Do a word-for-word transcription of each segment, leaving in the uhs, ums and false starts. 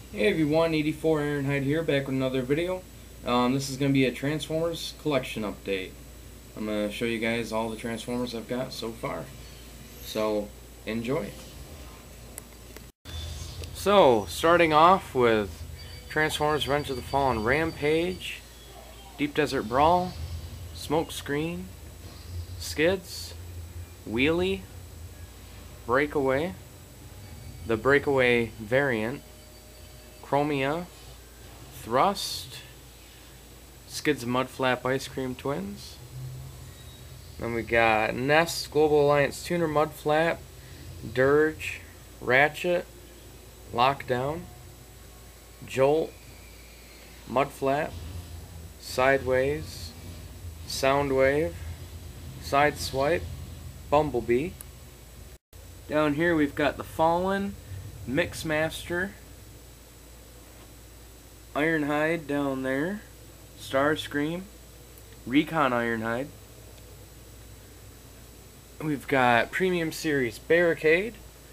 Hey everyone, eighty-four Ironhide here, back with another video. Um, this is going to be a Transformers collection update. I'm going to show you guys all the Transformers I've got so far. So, enjoy. So, starting off with Transformers Revenge of the Fallen Rampage, Deep Desert Brawl, Smoke Screen, Skids, Wheelie, Breakaway, the Breakaway variant, Chromia, Thrust, Skids Mudflap Ice Cream Twins. Then we got Nest Global Alliance Tuner Mudflap, Dirge, Ratchet, Lockdown, Jolt, Mudflap, Sideways, Soundwave, Sideswipe, Bumblebee. Down here we've got the Fallen, Mixmaster, Ironhide down there, Starscream, Recon Ironhide. We've got Premium Series Barricade,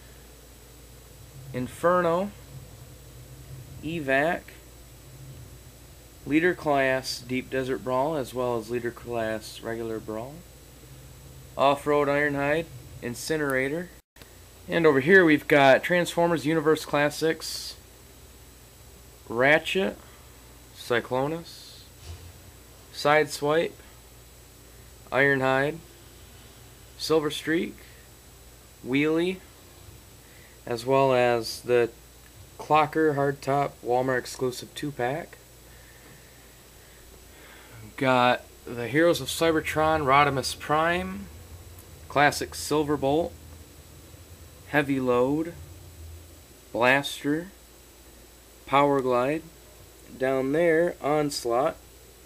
Inferno, Evac, Leader Class Deep Desert Brawl, as well as Leader Class Regular Brawl, Off-Road Ironhide, Incinerator. And over here we've got Transformers Universe Classics, Ratchet, Cyclonus, Sideswipe, Ironhide, Silver Streak, Wheelie, as well as the Clocker Hardtop Walmart exclusive two pack. Got the Heroes of Cybertron Rodimus Prime, Classic Silverbolt, Heavy Load, Blaster, Power Glide, down there, Onslaught.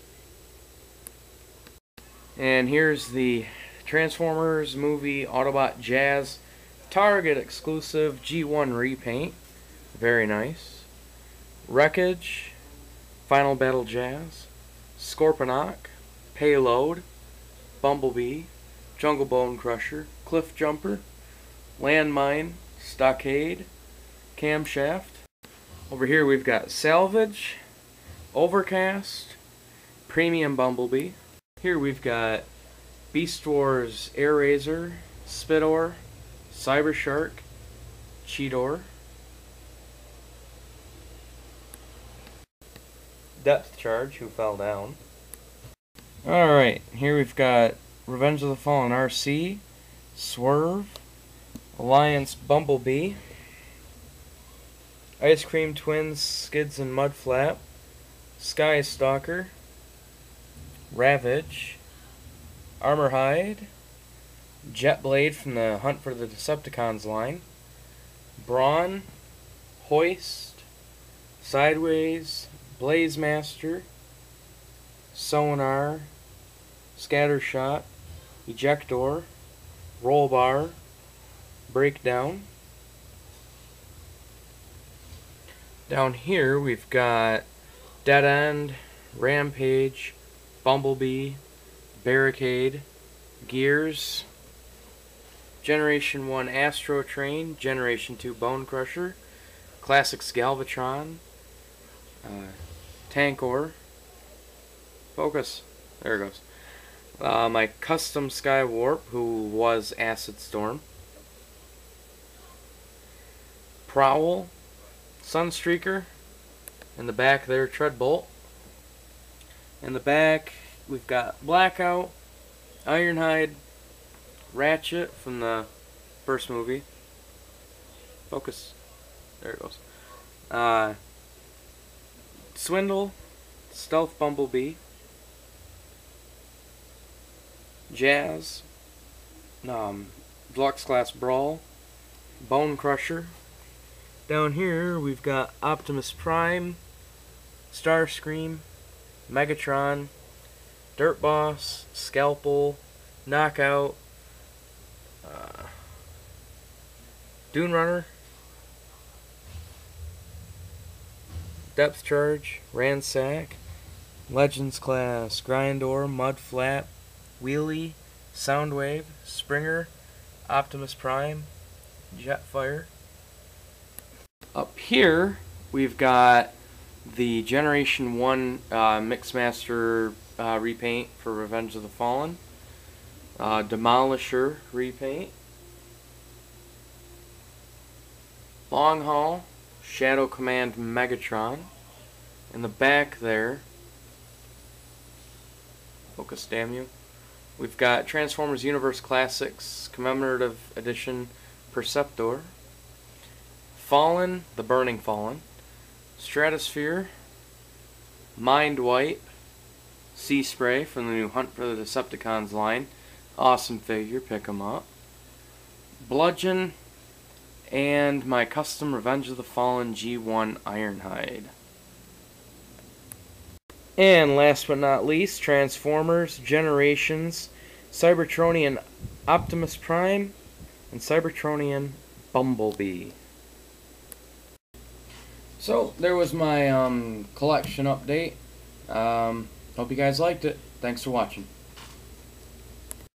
And here's the Transformers movie Autobot Jazz Target exclusive G one repaint. Very nice. Wreckage, Final Battle Jazz, Scorponok, Payload, Bumblebee, Jungle Bone Crusher, Cliff Jumper, Landmine, Stockade, Camshaft. Over here we've got Salvage, Overcast, Premium Bumblebee. Here we've got Beast Wars Air Razor, Spidor, Cybershark, Cheetor, Depth Charge, who fell down. Alright, here we've got Revenge of the Fallen R C, Swerve, Alliance Bumblebee, Ice Cream Twins, Skids and Mudflap, Sky Stalker, Ravage, Armorhide, Jetblade from the Hunt for the Decepticons line, Brawn, Hoist, Sideways, Blazemaster, Sonar, Scattershot, Ejector, Rollbar, Breakdown. Down here we've got Dead End, Rampage, Bumblebee, Barricade, Gears, Generation one Astro Train, Generation two Bone Crusher, Classics Galvatron, uh, Tankor, Focus, there it goes. Uh, my Custom Sky Warp, who was Acid Storm, Prowl, Sunstreaker, in the back there, Treadbolt. In the back, we've got Blackout, Ironhide, Ratchet from the first movie. Focus. There it goes. Uh, Swindle, Stealth Bumblebee, Jazz, um, Deluxe Class Brawl, Bone Crusher. Down here we've got Optimus Prime, Starscream, Megatron, Dirt Boss, Scalpel, Knockout, uh, Dune Runner, Depth Charge, Ransack, Legends Class, Grindor, Mudflap, Wheelie, Soundwave, Springer, Optimus Prime, Jetfire. Up here we've got the Generation one uh, Mixmaster uh, repaint for Revenge of the Fallen, uh, Demolisher repaint, Long Haul, Shadow Command Megatron. In the back there, focus damn you, we've got Transformers Universe Classics Commemorative Edition Perceptor, Fallen, the Burning Fallen, Stratosphere, Mind Wipe, Sea Spray from the new Hunt for the Decepticons line. Awesome figure, pick 'em up. Bludgeon, and my custom Revenge of the Fallen G one Ironhide. And last but not least, Transformers, Generations, Cybertronian Optimus Prime, and Cybertronian Bumblebee. So, there was my um, collection update. Um, hope you guys liked it. Thanks for watching.